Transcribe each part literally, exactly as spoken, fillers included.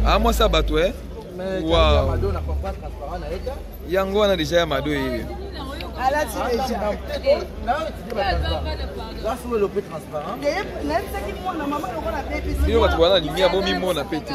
Ah, moi ça bateau, hein? Waouh! Yango, on a déjà Yamado. Ah là, tu es déjà. Il y a un lumière, bon, mimo, on a pété.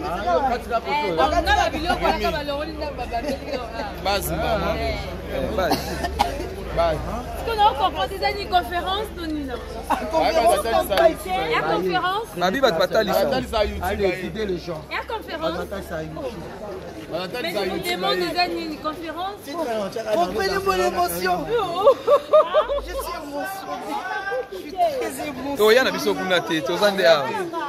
Base, maman. Base. Base. Est-ce qu'on a encore des années conférence, Tonino? Conférence, et à conférence? Mabi va te battre les gens. Allez, aider les gens. Et à conférence? Mais je vous demande des années une conférence. Comprenez mon émotion. Je suis émotionnée. Je suis très émotionnée. Toi, il y a un abisso pour la tête. Toi, Zandéa.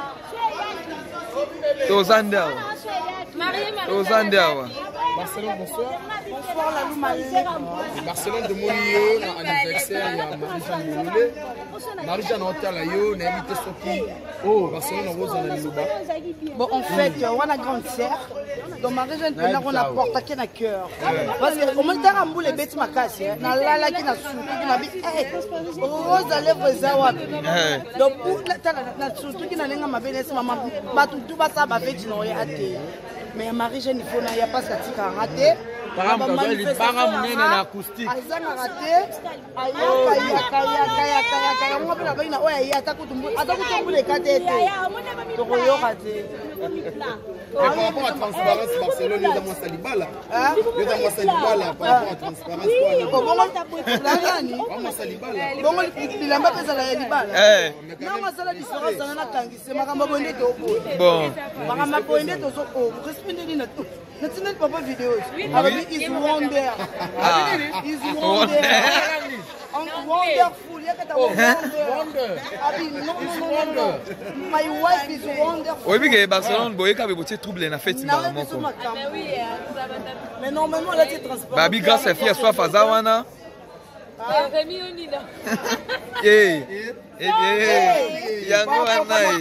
Toi, Zandéa. Toi, Zandéa. Barcelone, bonsoir. Bonsoir, la Loumalé. Barcelone de Moulio, anniversaire, il y a Marie-Jeanne Moulé. Marie-Jeanne Otalayo, on a invité Soki. Oh, Barcelone, on rose en Alouba. Bon, en fait, on a grande sœur. Donc, Marie-Jeanne, on a porté à quel cœur. Parce que, comment tu as ramboulé les bêtes, ma casse, na la la qui n'a surtout qui n'a dit, hey, rose à lèvres zawa. Donc, pour la surtout qui n'a rien à ma belle, maman, ma tout tout va ça, ma bête, non, il y a hâte. Mais Marie-Jeanne, il faut n'y a pas ça qui a raté. Par exemple, il y a des barres amenées dans l'acoustique. Ils ont raté. Aïe, aïe, aïe, aïe, aïe, on va la baïna. Ouais, il y a ta coupe de boule. Attends, coupe de boule, les quatre étés. Donc, on y a raté. Par rapport à la transparence, Barcelone, il y a dans Salibala. Il y a dans Salibala par rapport à la transparence. Bon, bon, bon, Salibala. Bon, il a pas fait ça la Salibala. Non, mais ça la différence, ça n'a pas c'est ma camarade bonnet au bout. Bon. Ma camarade bonnet au bout. Respectez les notes. Notre net papa vidéo. Avec is wonder. Is wonder. Wonderful. Il y a que ta wonder. Abi non non non. My wife is wonderful. Oui, mais Barcelone, boy, quand vous trouble na fête Mais oui. Mais normalement là c'est transparent. Babi grâce à fille soit fazawana. Rémi Onida. Eh. Eh eh. Yango anai.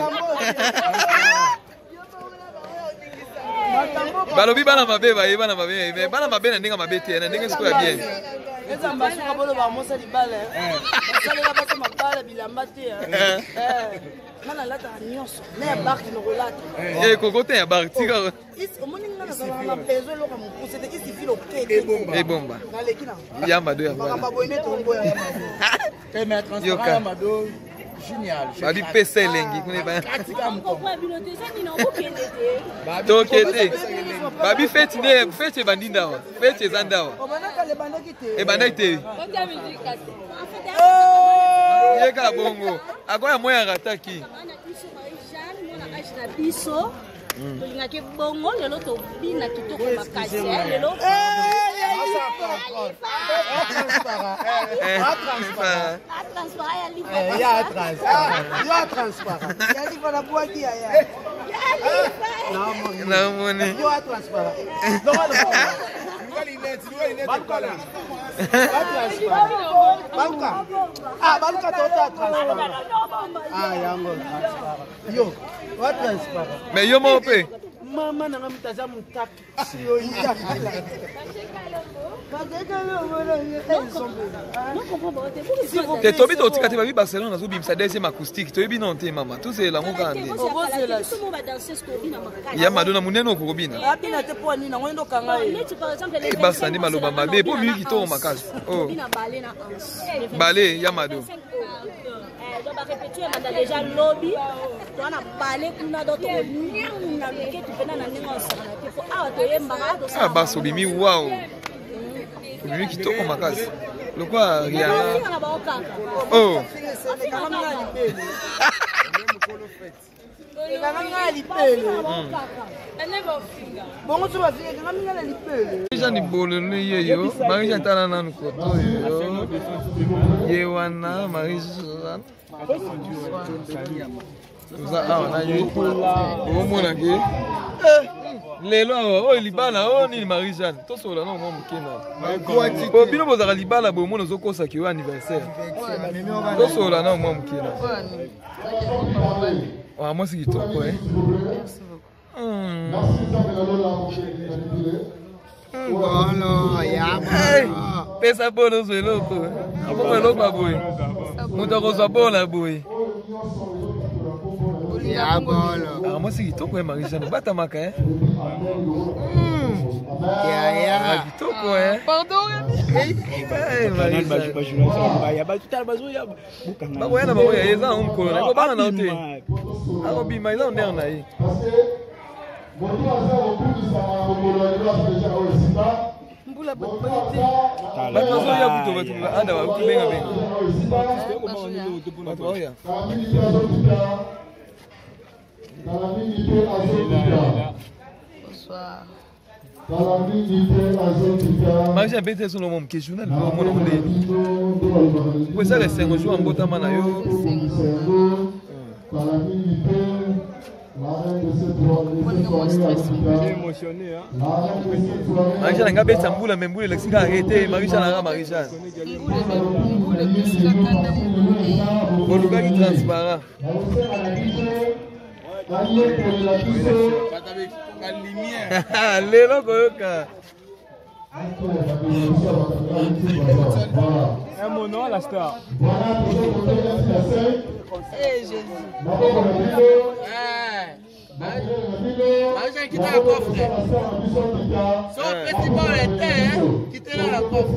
Balobi bana mabe ba bana mabe mais bana mabe na ndinga mabe te na ndinga siko ya bien. Eza mbasuka bolo ba mosa libala. Sala la basa mabala bilamba te. Eh. Nana lata nyonso. Na barki no rolata. Eh kokote ya barki tika. Is omoni ngana za na besoin lo comme pour c'était ici filo kete. Eh bomba. Na lekina. Yamba do ya bana. Ba boine to mboya ya mado. Eh mais transparent ya mado. Génial. Babi pese lengi kune ba. Tokete. Babi fete ne fete bandinda wa. Fete zanda wa. E banda ite. Yeka bongo. Akoya moya rataki. Tolingaki bongo lelo tobina kitoko makasi lelo Ah, baluka tota transparent. Ah, yango transparent. Yo, what transparent? Mais yo mo pe. Mama na mtaza mutaka. Sio ita. Te tobi to tika te babi Barcelone na zo bimsa deuxième acoustique. To yebi non te mama. Tout c'est la moka ande. Ya madona muneno ko kobina. Abina te po ni na ngendo kanga ye. E basa ndi maloba mabe po mi kito makasi. Oh. Balé ya mado. On va répéter déjà lobby. On a parlé qu'on a d'autres on a lequel tu peux na ninga osana te faut ah to yemba to ah baso bimi wow. Bimi kitoko makasi. Lokwa ria. Oh. Bongo tu vas faire quand même la lipele. Déjà ni bolo ne yeyo, Marie tana nanu koto yo. Yewana Marie Za ah na yo. O mona ke. Lelo o libala o ni Marie Jeanne. To sola no mo mukena. O bino bozaka libala bo mona zokosa ki o anniversaire. To sola no mo mukena. Ah, moi c'est qui toi quoi hein. Voilà, ya. Pesa bono so loko. Apo loko boy. Muto ko so bola boy. Ya bolo. Ah, moi c'est kitoko eh Marie-Jeanne, batamaka eh. Ya ya. Ah, kitoko eh. Pardon. Eh Marie-Jeanne. Ya ba tutal bazo ya. Ba boyana ba boya eza omkolo na ko bana na ote. Ako bima eza nder na ye. Mbula bote. Bato bazoya kuto bato anda ba kubenga benga. Bato oya. Bonsoir. Marie-Jeanne bete son nom ke journal mo mo mo le. Ko ça les cinq jours en botama na yo. émotionné hein. Marie-Jeanne nga beta mbula me mbula lesinga arrêter Marie-Jeanne na Marie-Jeanne. Mbula bisika kanda mbula. Boluka ki transparent. Lelo koyoka. Un mono à la star. Eh Jésus. Marie-Jeanne quitte la coffre. Son festival était quitte la coffre.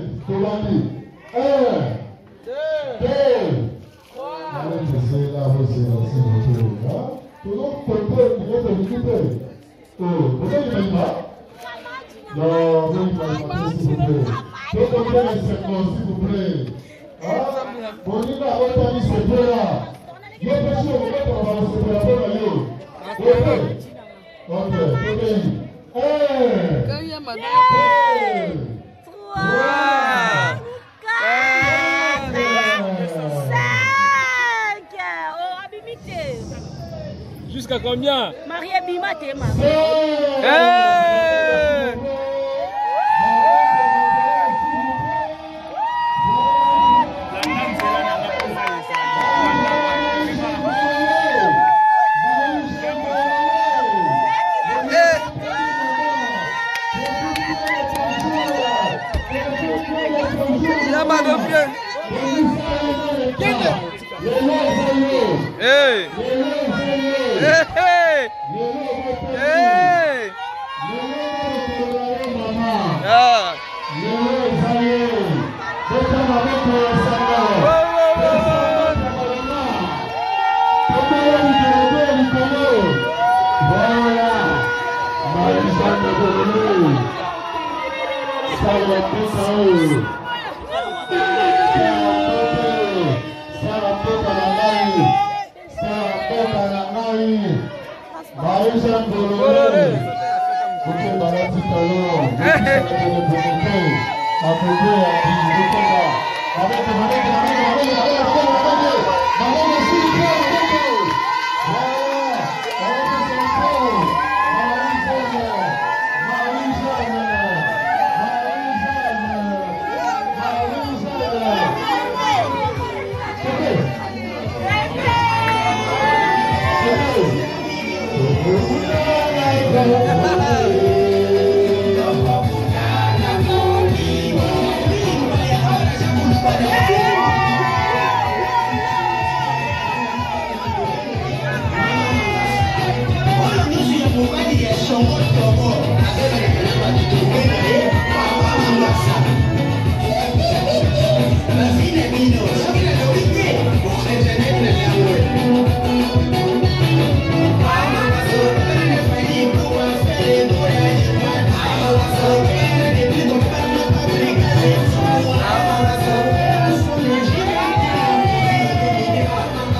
Quand il y a madame. trois, quatre, cinq. Oh, abimité. Jusqu'à combien? Marie Bima, t'es ma. Hey! Hey! Hey! Hey! Hey! Ah!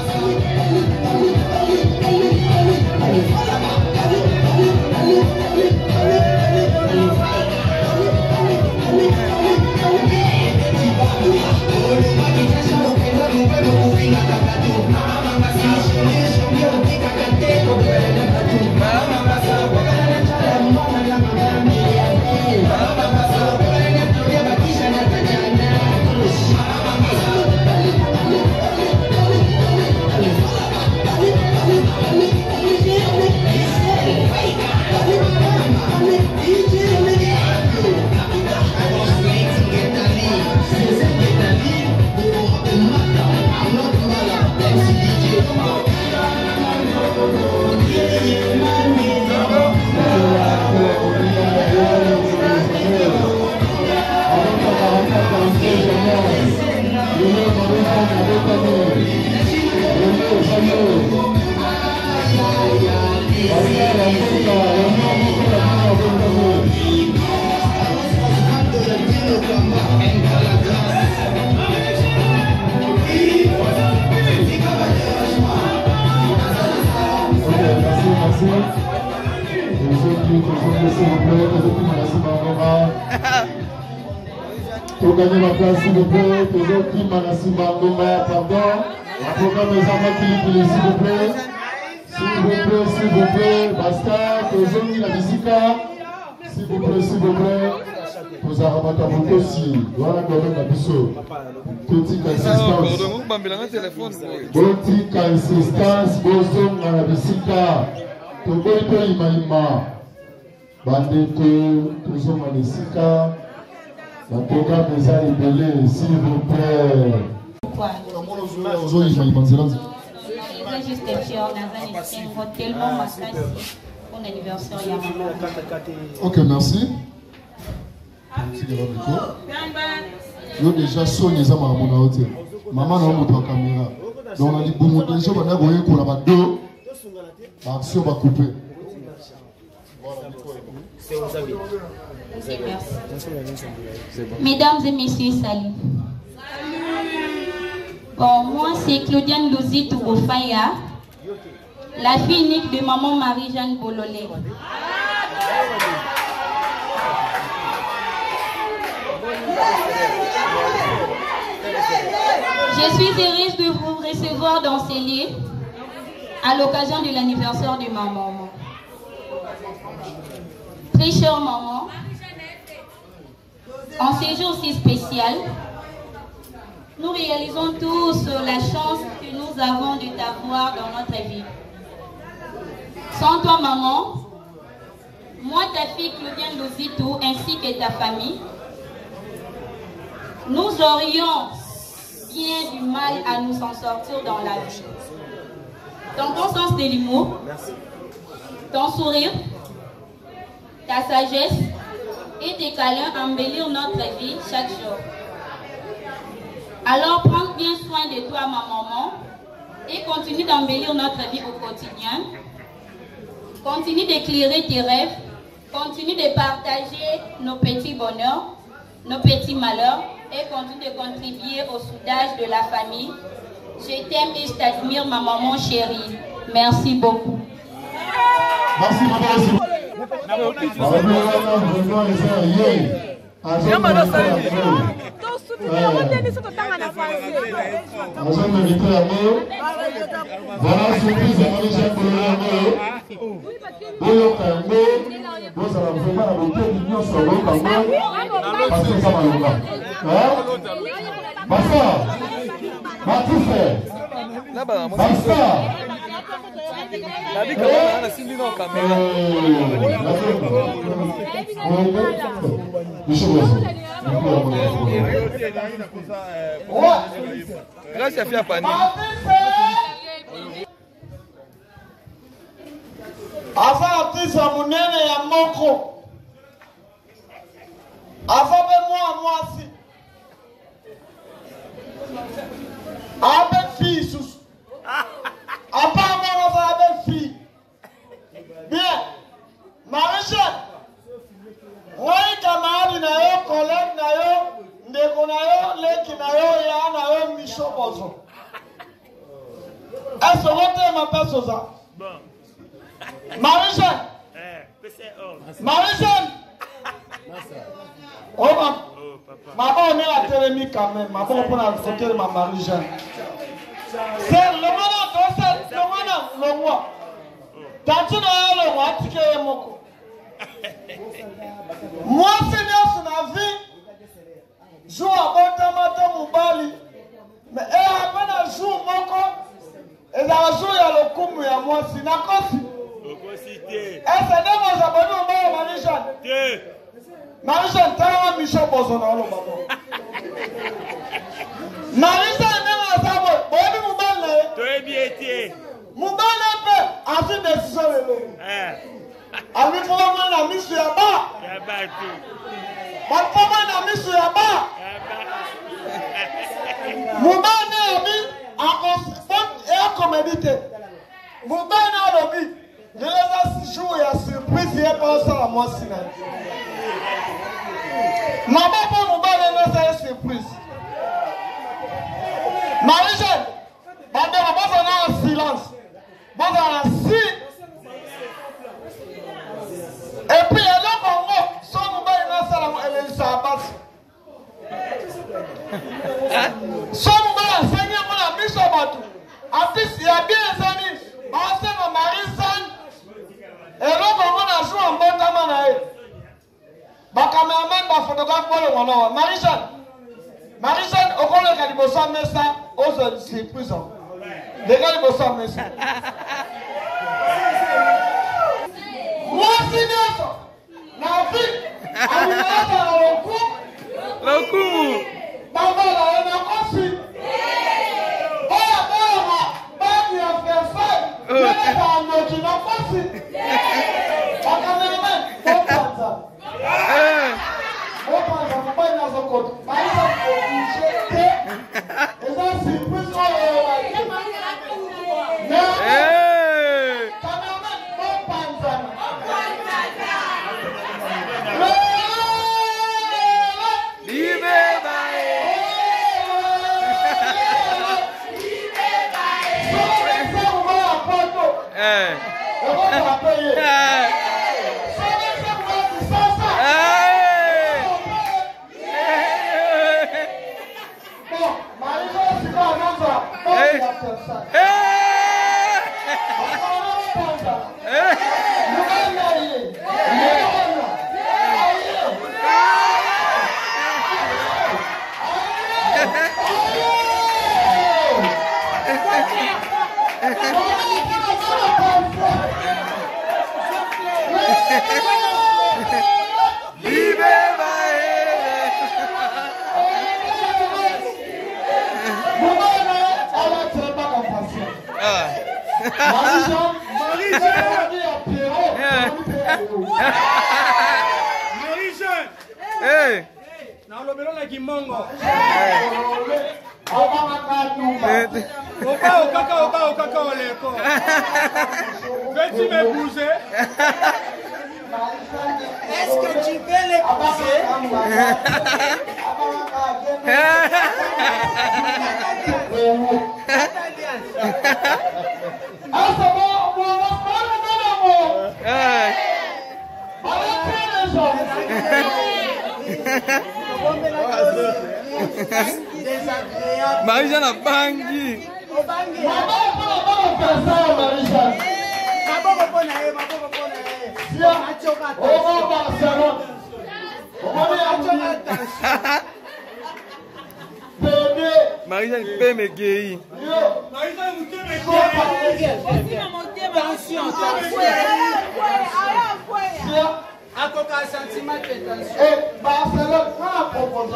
Thank you. Pour gagner ma place, s'il vous plaît, toujours qui Manassima Ngoma, pardon. La programme des enfants qui s'il vous plaît. S'il vous plaît, s'il vous plaît, basta, toujours qui la visita. S'il vous plaît, s'il vous plaît. Vous avez remonté à vous aussi. Voilà quand même la biseau. Petite assistance. Petite assistance, bozong à la visita. Togoito ima ima. Bandeto, toujours à la visita. La programme des libellés, s'il vous plaît. Pourquoi? Juste tellement ma pour l'anniversaire. Ok, merci. Yo déjà sonné ça maman na hôtel. Maman na moto caméra. Donc on a dit bon déjà on a voyé qu'on a pas deux. Action va couper. Mesdames et messieurs, salut. Bon, moi c'est Claudiane Louzit Tourofaya, la fille unique de maman Marie-Jeanne Bololé. Je suis heureuse de vous recevoir dans ces lieux à l'occasion de l'anniversaire de ma maman. Très chère maman, en ce jour si spécial, nous réalisons tous la chance que nous avons de t'avoir dans notre vie. Sans toi maman, moi ta fille Claudiane Lozitou ainsi que ta famille, nous aurions bien du mal à nous en sortir dans la vie. Dans ton sens de l'humour, ton sourire, ta sagesse et tes câlins embellir notre vie chaque jour. Alors prends bien soin de toi ma maman et continue d'embellir notre vie au quotidien. Continue d'éclairer tes rêves, continue de partager nos petits bonheurs, nos petits malheurs et continue de contribuer au soudage de la famille. Je t'aime et je t'admire ma maman chérie. Merci beaucoup. Merci maman. Voilà surprise à Marie-Jeanne Bololé. Boyo Kango, vous allez vraiment la beauté du Dieu sur le Kango. Parce que ça va le voir. Basta, Matisse, Basta. La vie quand même, on a signé dans la caméra. Grâce à Fia Pani. Afa atisa munene ya moko. Afa be moi mwasi. Abe fille sous. Apparemment, on va avec fille. Bien. Marie-Jeanne. Oui, camarade, na yo, collègue, na yo, ndeko na yo, leki na yo, ya na yo, Micho Bozo. Est-ce que vous m'appelez Sosa? Bon. Marie-Jeanne. Marie-Jeanne. Oh, ma. Maman, on est à Télémi quand même. Maman, on prend la photo de ma Marie-Jeanne. C'est le moment, c'est le moment, le roi. Tant que le roi, tu es moko. Moi, Seigneur, sur la vie, joue à Botamata Moubali. Mais elle a pas de jour moko. Et la joue, il y a le coup, il y a moi, c'est la cause. Et c'est de vos abonnés au monde, Marie-Jeanne. Marie-Jeanne, tu as un Michel Bozo dans le bâton. Marie-Jeanne, Moubale pe afi décision lelo. Eh. Ami foma na misu ya ba. Ya ba tu. Ba foma na misu ya ba. Ya ba. Moubale ami a consistant et a comédité. Moubale na lobi. Ne les jour ya surprise ye mpo osala mwasi na ye mama mpo mobali nasala surprise Marie-Jeanne bandeko bozala na silence bozala na si epuis eloko ngo so mobali nasala elelisaka basi so mobali asengi yango na miso ya bato apisi ya bien ezali basenga Marie-Jeanne eloko ngo na jour mbotama na ye bakameraman bafotografe bolongo nawa Marie-Jeanne Marie-Jeanne okoleka liboso ya mesa ozwa surprise leka liboso ya mesa mwasi nyonso na vi alinaka na lokumu lokumu bavala ye na kosi oyo akolaka bani ya Versailles yeleka anoki na kosi bakameraman bopanza bopanza mobali nazokota baisa oblige te eza surprise oyo cameraman bopanzana Marie-Jeanne. Hey. Na lobelo na kimongo. Oba okaka oba okaka oleko. Veux-tu m'épouser? Est-ce que tu veux l'épouser? Marie-Jeanne a bangi. Marie-Jeanne peut me guérir. Akoka sentiment de tension. Et Barcelone, on a proposé.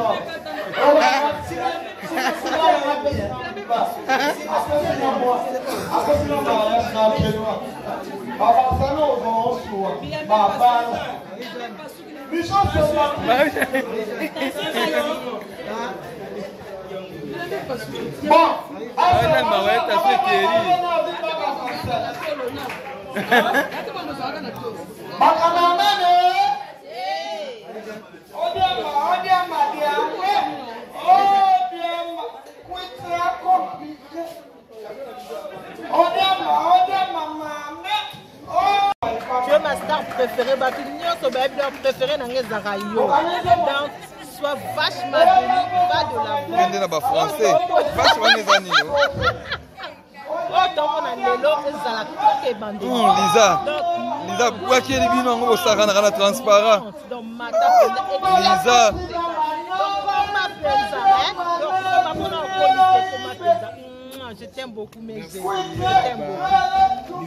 Tu es ma star préférée, ma star préférée dans les Zarayo. Donc, sois vachement béni, va de la voix. Français, vachement mes amis. Oh, donc on a l'élo, ça la coque et bandit. Lisa, Lisa, pourquoi qu'il y a des binons au Sarana transparent? Donc, madame, Lisa. Donc, on m'appelle ça, hein? Donc, on m'appelle ça. Je t'aime beaucoup, mes je t'aime beaucoup.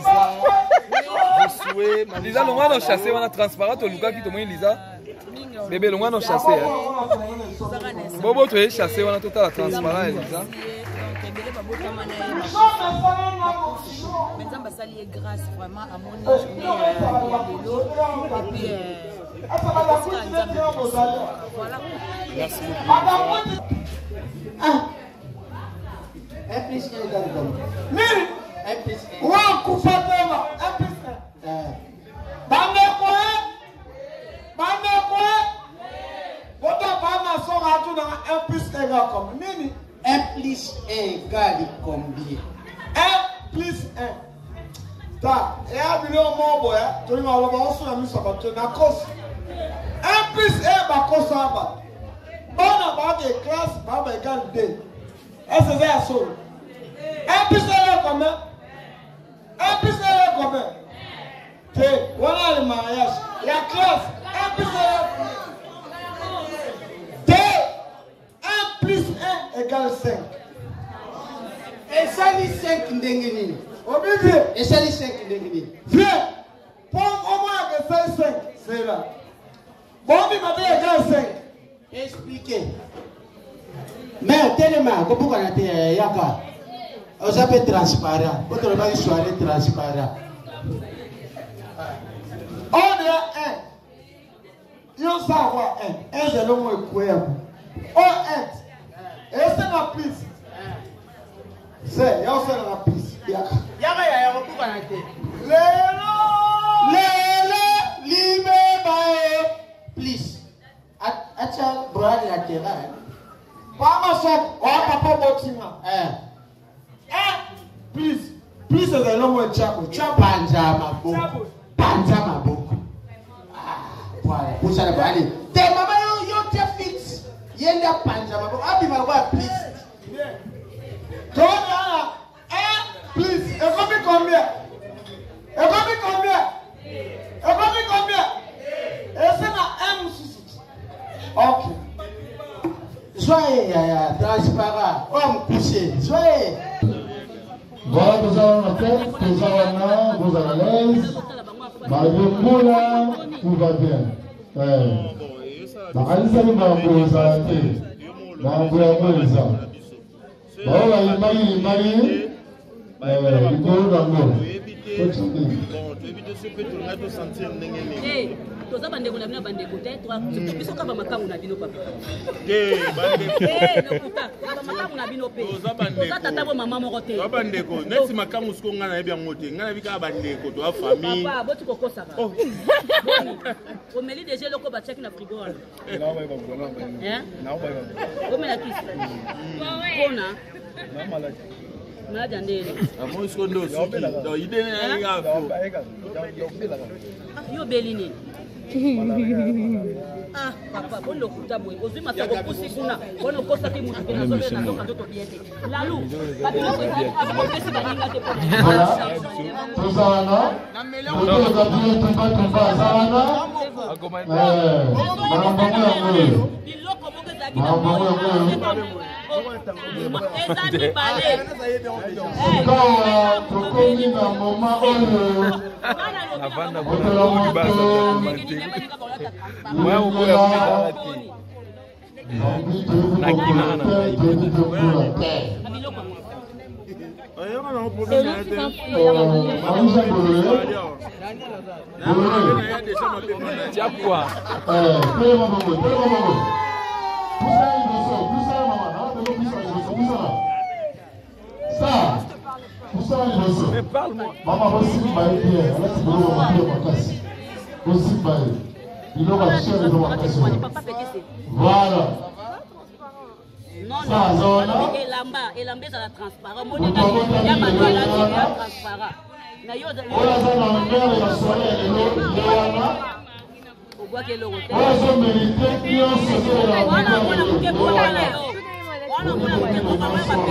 Lisa, Lisa, le mois chassé, on a transparent, tu as qui te montre Lisa? Bébé, le mois on chassé. Bobo, tu es chassé, on a tout à transparent, Lisa. Maintenant, ça lié grâce vraiment à mon journée de l'eau. Et puis, voilà. Merci beaucoup. Un plus un dans le dos. Un plus un. Ouais, coupe à terre. Un plus un. Bande quoi? Bande quoi? Bota bana sera tout dans un plus égal comme nini? un plus un égale combien? un plus un. Ta, et à bilon mon boy, tu vas voir on sur la mise à battre na cause. un plus un ba cause ba. Bon ba de classe ba ba égal deux. Est-ce que c'est ça? un plus un est combien? un plus un est combien? Té, voilà le mariage. La classe un plus un est Té, un plus un égale cinq. Et ça dit cinq ndengeni. Obligé. Et ça dit cinq ndengeni. Viens. Pour au moins que c'est cinq. C'est là. Bon, il m'a dit égale cinq. Expliquez. Mais tellement, comme vous avez yaka, on s'appelle transparent. Votre mari soit transparent. On est un. Il faut savoir un. Un, c'est le mot incroyable. On est. Et c'est la piste. C'est, il y a aussi la piste. Yaka. Yaka, yaka, vous avez Lélo. Lélo, libé, bae. Please. Acha, broad latéral. Pas ma soeur. On va pas botina. Un. Un. Please. Please, c'est le mot chabo. Chabo. Panja maboko. Panja maboko. Ah, voilà. Pour ça, allez. T'es maman, yo, yo, t'es fixe. Yenda panja maboko. Abi malwa, please. Toi, là, un. Please. Et combien combien? Et combien combien? Et combien combien? Et c'est la un sous. Ok. Soyez transparent, homme couché. Soyez. Voilà, nous avons la tête, nous avons là, vous êtes à l'aise. Marie-Moula, tout va bien. Marie-Moula, nous avons la tête. Marie-Moula, Voilà, il m'a dit, il m'a dit, il go dans l'eau. toza bandeko na bino bandeko te biso kaka bamakamu na bino papa bamakamu na bino pe toza tata bo mama moko te bandeko neti makamu siko nga na yebi yango te nga na yebi kaka bandeko toza famille papa boti kokosaka omeli deja eloko batiaki na frigo wana omela kisi mpona maladi ya ndele amo siko nde osiki idene nayenga yo beli nini ah papa bon lokuta boy ozwi masako kusi kuna bon okosaki mutu pe nazo na ndoka ndoto bien te lalu babino ko apesi baninga te po tozana oto kabile tumba tumba zana eh mambo yango biloko moko ezaki na mambo ezali bale kawa tokomi na moma oyo avanda bona kubaza moi au boya na kinana ayama na problème ya te maisha bolo tiapwa eh pele mama pele mama pusa idoso pusa mama na pele pusa idoso pusa ça pusa idoso mais parle-moi mama bosi bae bien alati bolo mama pele makasi bosi bae ilo ba chere do makasi voilà ça zona elamba elamba ezala transparent moninga ya bato alati ya transparent na yo ola za na mbele ya soleil lelo lewana obwaki eloko te ola zo mérité nyonso ezela wana mona moke mpona yo wana mona moke mpona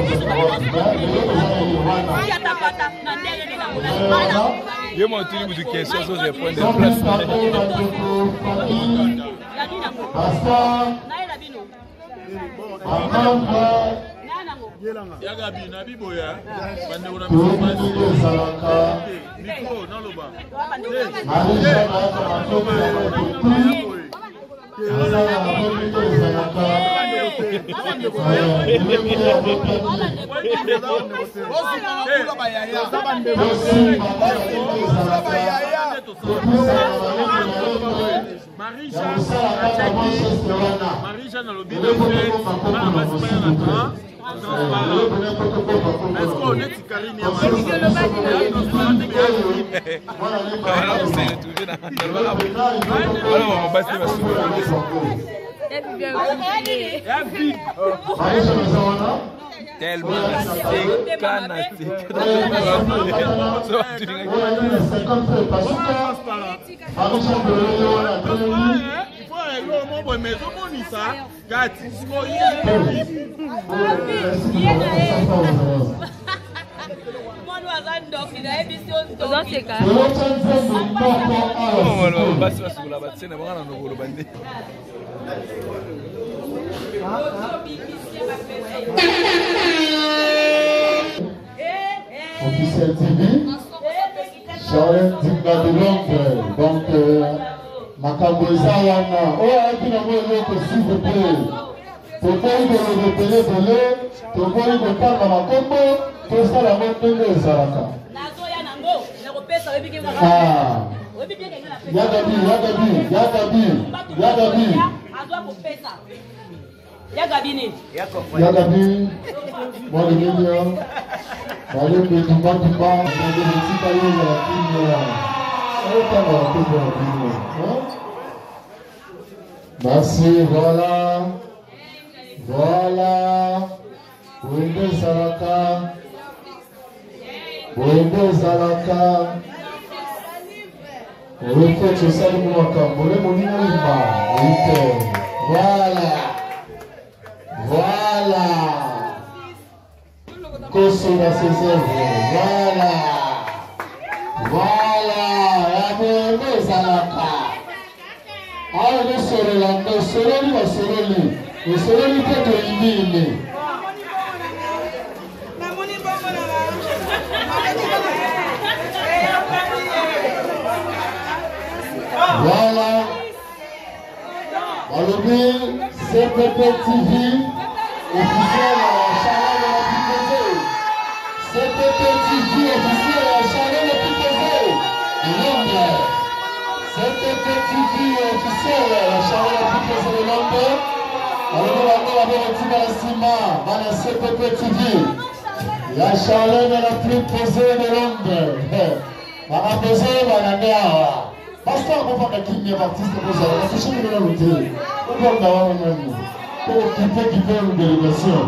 bapekisiyatapata na ndenge nini namona ye motuli butu question so je prends des places nayela bino yaga bi na biboya bande una mikro na loba Marisha Marisha na lobi na Tellement Officiel T V, Charlotte Dinga de Londres. Donc, Makambo Zawana, oh, qui n'a pas s'il vous plaît. Tokoi de le repérer de l'air, Tokoi de Tanga Makombo, tout ça la montre de Zaraka. Ah, Yagabi, Yagabi, Yagabi, Yagabi. Yagabini. Yagabi, moi le million. Allez, que tu vas, tu vas, tu vas, tu vas, merci, voilà. Voilà. Wende Zaraka. Wende Zaraka. Wende Chosali Mwaka. Mole Molinga. Voilà. Voilà. Koso na ses œuvres. Voilà. Voilà. Wende Zaraka. Ah, le soleil, le soleil, le soleil. Le soleil peut te éliminer. Voilà. Alors, C P P T V, officiel à la chaleur de la Piquezé. C P P T V, officiel à la chaleur de la Piquezé. De Londres. C P P T V, officiel à la chaleur de la Piquezé de Londres. Alors, nous allons avoir un petit balassima, dans la C P P T V. La chaleur de la Piquezé de Londres. On a besoin de la mer. Parce qu'on va faire qui est artiste pour ça, on va chercher de la route. On va d'avoir un même. Pour occuper qui fait une délégation.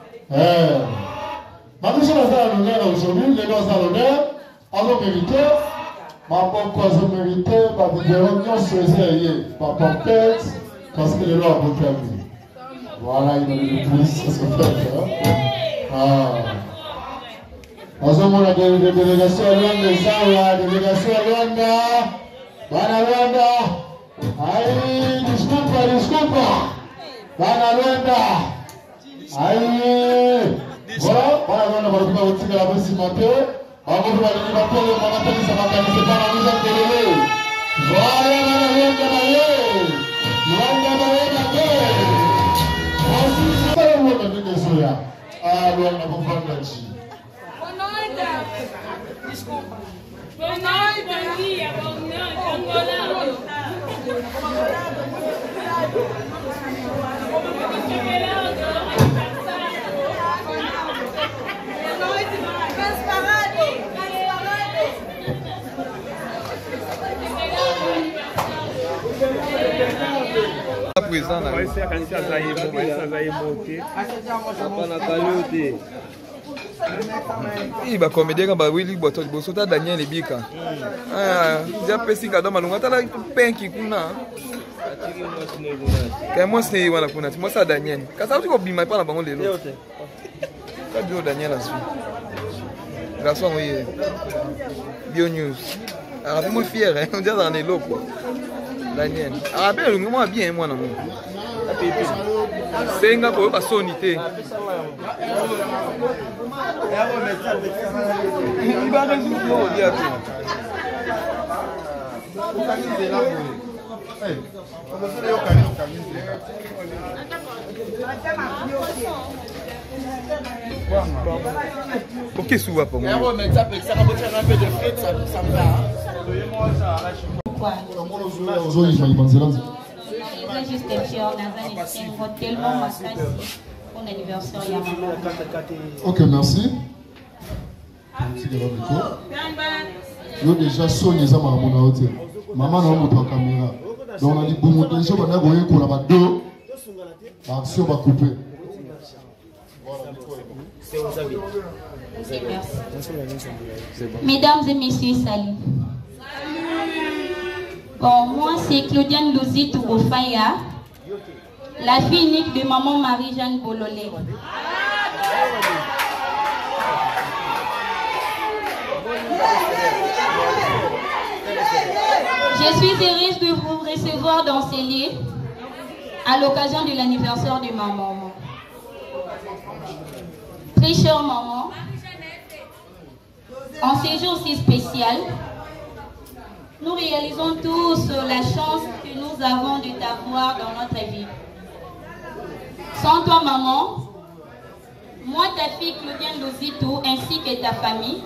Ma mission est à l'honneur aujourd'hui, les gens à l'honneur, à nos mériteurs, ma bonne cause méritée, ma vidéo, non, c'est ma bonne tête, parce que les lois ont beaucoup amis. Voilà, il y a une police, ça se fait. Ah. Nous avons la délégation à Luanda, la délégation à Luanda. Bana Luanda, aïe, disculpa, disculpa. Bana Luanda, aïe. Voilà, voilà, Luanda, on va vous dire la voici matin. On va vous dire la voici matin, on va vous dire ça va faire, c'est pas la mise en télé. Voilà, Bana Luanda, aïe. Luanda, Luanda, aïe. Voici, c'est pas le mot de Venezuela. Ah, Luanda, vous faites la chi. Desculpa. Boa noite, bom dia, boa noite, Angolano. Vai ser a canção da Imo, vai ser a da Imo. Apa na Kalute. Ih, ba comédie quand ba Willy boto boso ta Daniel Ebika. Ah, já pesi ka doma lunga ta la penki kuna. Ka mo se wana kuna, mo sa Daniel. Ka sa ko bima pa na bango lelo. Ka bio Daniel asu. Garçon oui. Bio news. Ah, moi fier, hein, on dit dans les locaux. Daniel. Ah, ben moi bien moi non. C'est un peu sonité. Il va résoudre au diable. Ok, souvent pour moi. Juste tellement makasi. mon anniversaire. Ya maman. Ok, merci. Yo déjà sonné ça maman na hôtel. Maman na moto caméra. Donc on a dit bon mon déjà on a voyé qu'on a pas deux. Action va couper. Mesdames et messieurs, salut. Bon, moi c'est Claudiane Louzi Tourofaya, la fille unique de maman Marie-Jeanne Bololé. Je suis heureuse de vous recevoir dans ces lieux à l'occasion de l'anniversaire de ma maman. Très chère maman, en ce jour si spécial, nous réalisons tous la chance que nous avons de t'avoir dans notre vie. Sans toi maman, moi ta fille Claudiane Lozito ainsi que ta famille,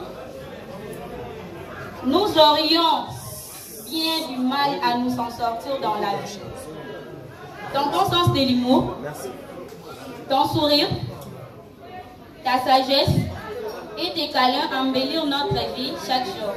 nous aurions bien du mal à nous en sortir dans la vie. Ton bon sens de l'humour, ton sourire, ta sagesse et tes câlins embellir notre vie chaque jour.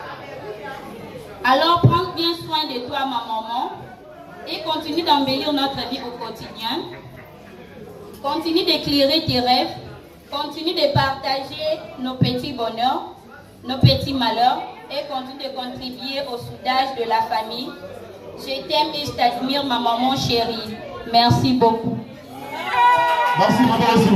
Alors prends bien soin de toi ma maman et continue d'embellir notre vie au quotidien. Continue d'éclairer tes rêves, continue de partager nos petits bonheurs, nos petits malheurs et continue de contribuer au soudage de la famille. Je t'aime et je t'admire ma maman chérie. Merci beaucoup. Merci maman.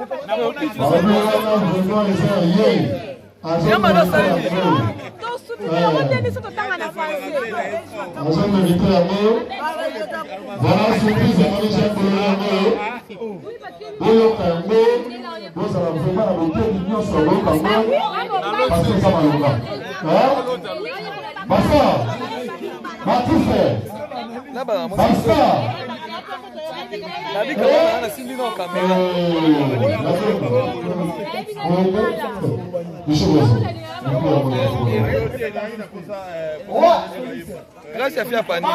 Grâce à Fia Pani.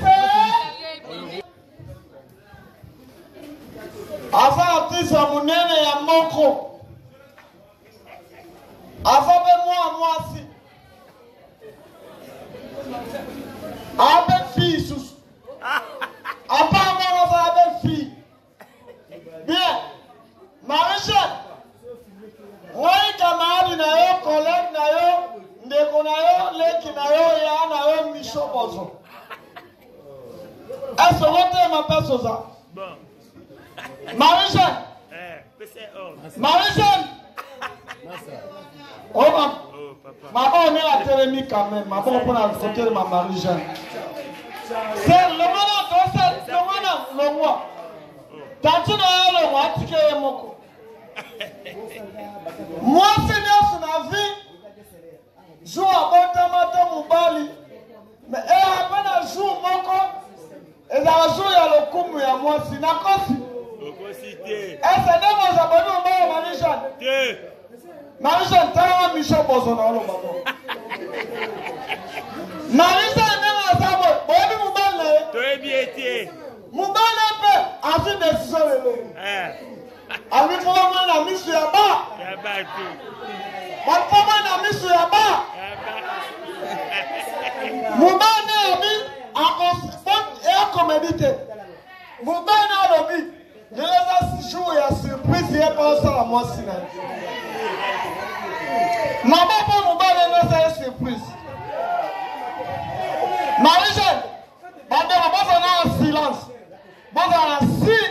Ava atisa munene ya moko. Ava be moi mwasi. Abe fille sous. Apa mama va abe fille. Bien. Marisha. Wai kamali na yo, collègue na yo, ndeko na yo, leki na yo, ya na yo mishobozo. Est-ce que vous m'appelez Sosa? Marie-Jeanne. Marie-Jeanne. Oh, maman, on est à Télémy quand même. Maman, on prend la photo de ma Marie-Jeanne. C'est le moment, c'est le moment, le mois. Quand tu as le mois, tu es mon. Moi, Seigneur, sur la vie, je joue à Botamata Moubali. Mais elle a pas de jour, mon corps. Et la joue à l'okumu ya moi, si na kosi. Et c'est de vos abonnés au monde, Marie-Jeanne. Marie-Jeanne, t'as un Michel Bozona, le maman. Marie-Jeanne, n'est pas ça, bon, bon, Moubali. Tu es bien été. Moubali, a fait des décisions de l'eau. Avec moi, on a mis sur la barre. Maintenant, on a mis sur la barre. Moubali a mis à comédité. Moubali a mis. Je les ai joué à surprise. Il n'y a pas ça à moi. Maman, pour Moubali, c'est une surprise. Marie-Jeanne, madame, on a un silence. On a un silence.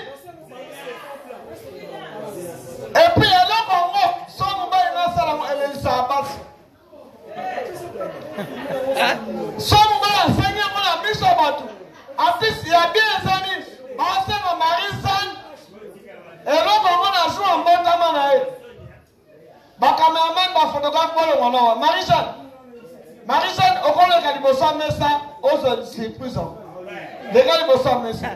Et puis, elle a Congo, son Moubali n'a pas elle est sa base. Son Moubali a saigné mon ami sur Batou. En plus, il y a bien des amis. On sait que Marie-Jeanne, et là, Congo a joué en bon temps. Le caméraman va photographe pour le monde. Marie-Jeanne, Marie-Jeanne, au cours de Calibosa Messa, aux surprises. Les Calibosa Messa.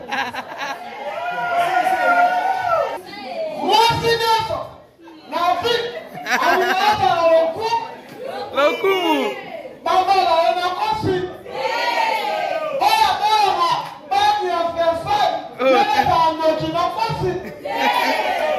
Moi, c'est la vie, elle est dans le coup. Le coup. Maman, elle est dans le coup. Oh, maman, maman, elle a fait ça. Elle est dans le coup.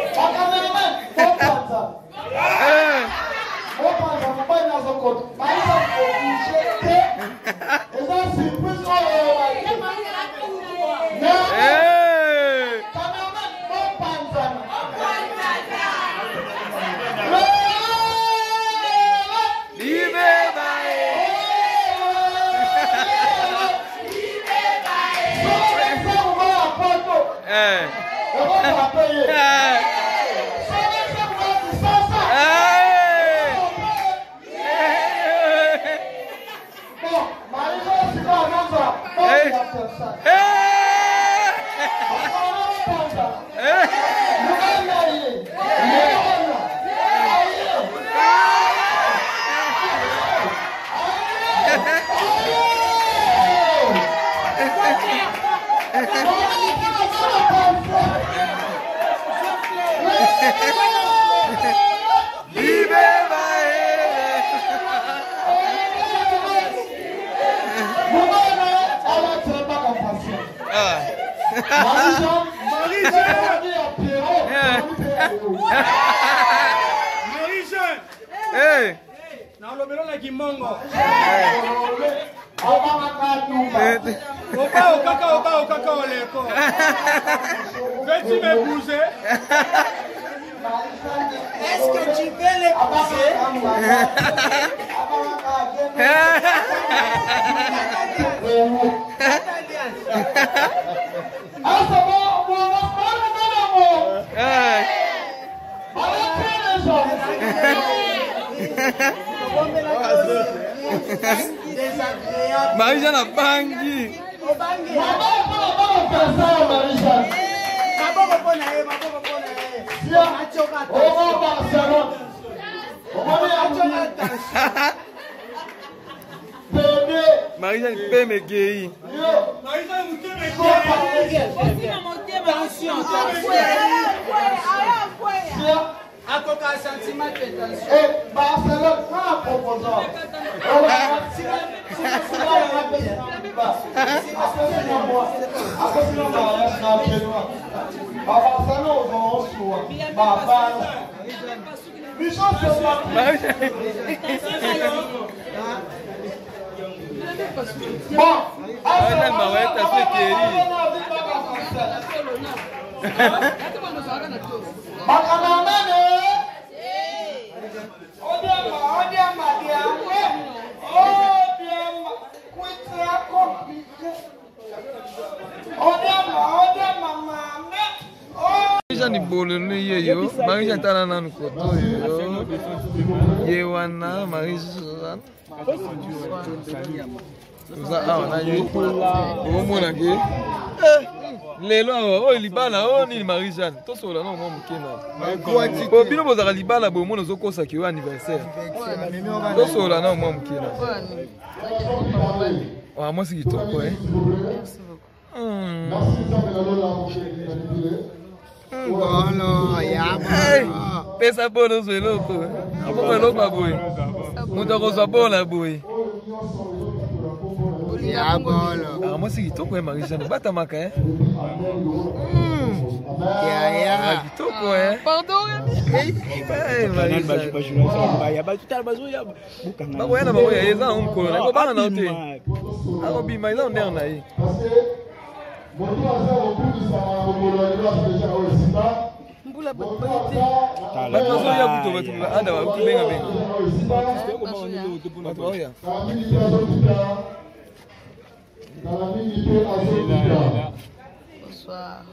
Eh. Et on va payer. Eh. Bon, Marie-Jo, c'est quoi un autre? Non, il y a personne. Marie-Jeanne. Hey. Na lobelo na kimongo. Opa, okaka, opa, okaka, oleko. Veux-tu m'épouser? Est-ce que tu veux l'épouser? Ah, c'est bon, on va se parler de l'amour. Marie-Jeanne a bangi. Marie-Jeanne peut me guérir. Akoka sentiment de tension. Et Barcelone, quand la proposant, on va tirer, c'est là on va payer. Après moi, après sinon on va rester à Benoît. À Barcelone, on va en soi. Baba. Bichon, c'est pas. Bon, Marie-Jeanne m'a ouais, t'as fait guérir. Makamamane. Odiama, odiama, diamwe. Odiama, kuitra komplike. Odiama, odiama, mame. Marie-Jeanne bolone yeyo. Marie-Jeanne tala nanu koto yo. Yewana Marie-Jeanne. Ah, on a eu au moins là les lois oh libala oh ni Marie-Jeanne tout ça là non moi mukena oh bino bozala libala bo mono zokosa ki anniversaire tout ça là non moi mukena ah moi c'est kitoko hein Voilà, ya pesa bono zo eloko apoko eloko boy muto ko zo bona boy ya bolo. Ah moi c'est kitoko hein Marie-Jeanne batamaka hein Ya ya. kitoko hein Pardon. Eh Marie-Jeanne bakoyana bakoya eza omkolo nako bana na ote akobima eza ondere na ye bato bazoya kuto bato anda bakubenga benga bato baoya Bonsoir.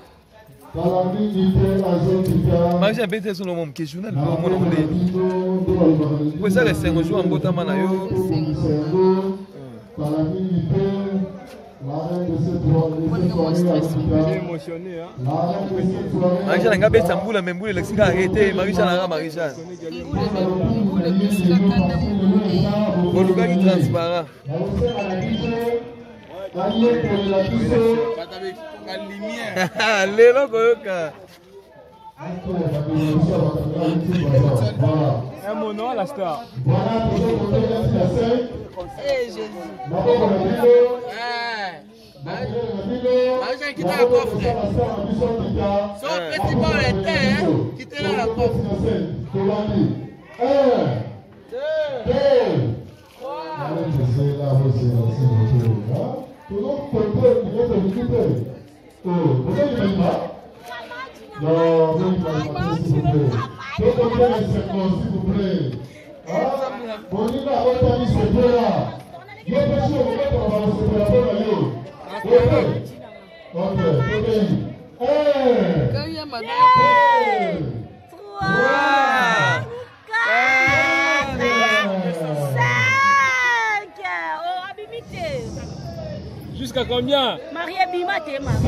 Marie-Jeanne bete sono mom ke journal ko mo no le ko ça les cinq jours en botama na yo émotionné hein. Marie-Jeanne nga beta mbula membule lexika arrêté Marie-Jeanne ara Marie-Jeanne boluka ki transparent lelo koyoka Un mono à la star. Eh Jésus. Marie-Jeanne qui t'a la coffre. Son festival était, hein, qui t'a la coffre. Un, deux, trois. Non, non, s'il vous plaît. S'il vous plaît. On y va, on va se faire. Il y a des choses que on va se faire pour la yo. Ok, ok. Quand il y a madame. trois, quatre, cinq. Oh, Abimité. Jusqu'à combien? Marie Bima, t'es ma.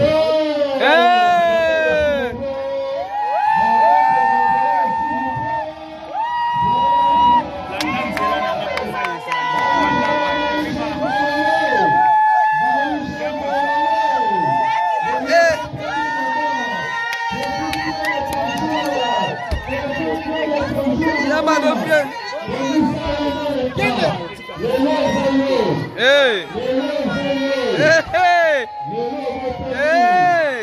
Hey! Hey! Hey!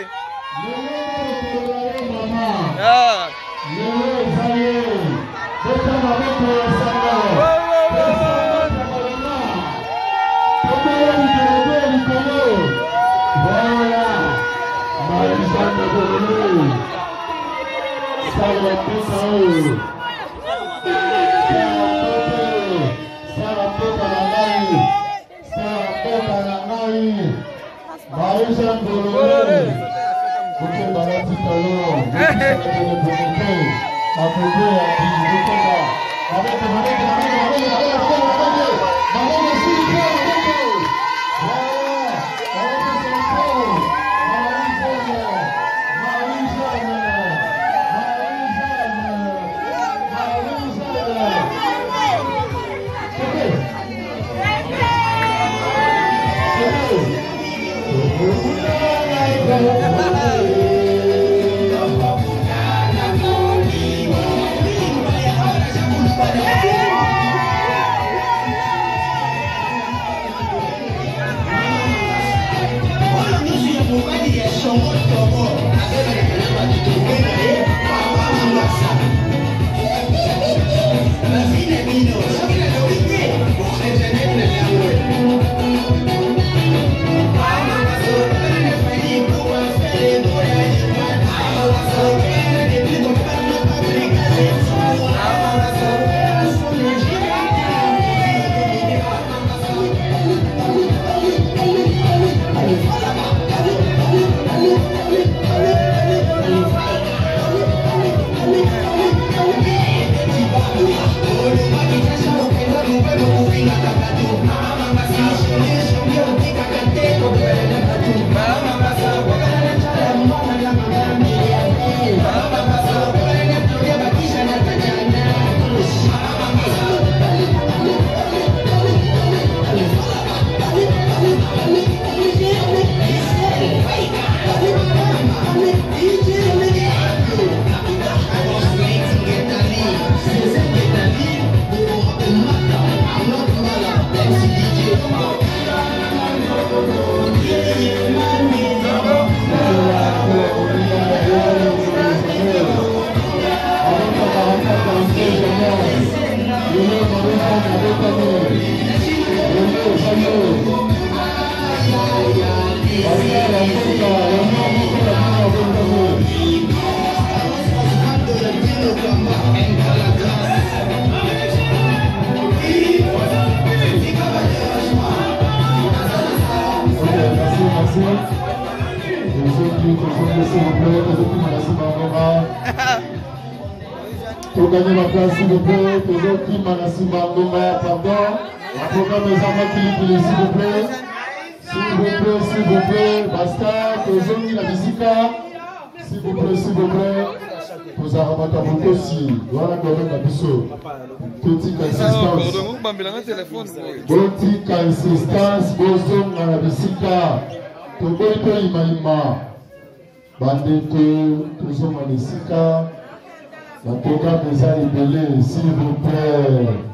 Ah! Pour gagner ma place, s'il vous plaît, toujours qui m'a laissé ma pardon. La programme des enfants qui s'il vous plaît. S'il vous plaît, s'il vous plaît, basta, toujours qui la visite. S'il vous plaît, s'il vous plaît. Vous avez rabattu beaucoup aussi. Voilà quand même la biseau. Petite assistance. Petite assistance, bozon à la visite. Toboito imaima. Bandeto, toujours à la visite. La programme des libellés, s'il vous plaît.